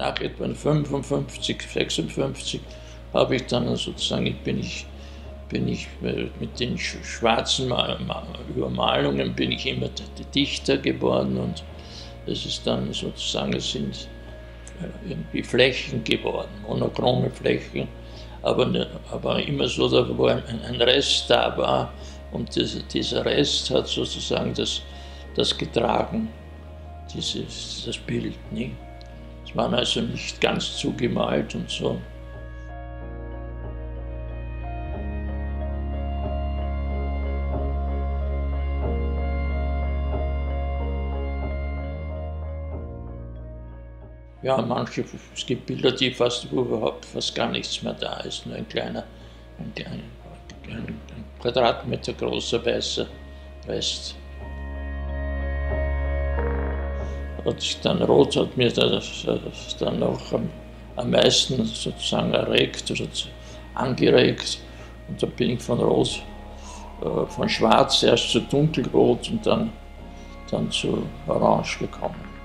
nach etwa 55, 56 habe ich dann sozusagen, bin ich mit den schwarzen Übermalungen bin ich immer dichter geworden, und es ist dann sozusagen, es sind irgendwie Flächen geworden, monochrome Flächen, aber immer so, wo ein Rest da war, und dieser Rest hat sozusagen das getragen, das Bild. Nicht? Es waren also nicht ganz zugemalt und so. Ja, es gibt Bilder, wo überhaupt fast gar nichts mehr da ist, nur ein Quadratmeter großer weißer Rest. Und dann Rot hat mir das dann noch am meisten sozusagen erregt oder angeregt, und da bin ich von Schwarz erst zu Dunkelrot und dann zu Orange gekommen.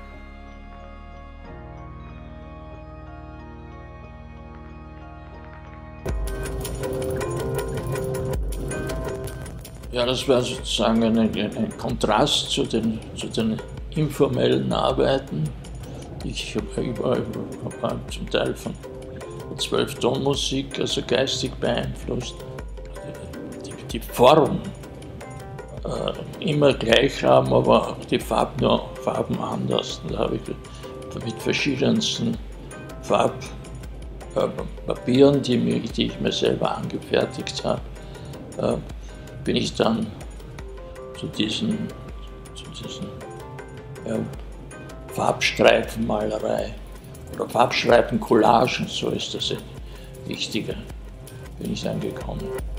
Ja, das war sozusagen ein Kontrast zu den informellen Arbeiten. Ich war zum Teil von 12-Ton-Musik, also geistig beeinflusst. Die Form immer gleich haben, aber auch die Farben anders. Da habe ich mit verschiedensten Farbpapieren, die ich mir selber angefertigt habe, bin ich dann zu diesen Farbstreifenmalerei oder Farbstreifencollagen, so ist das ein wichtiger, bin ich angekommen.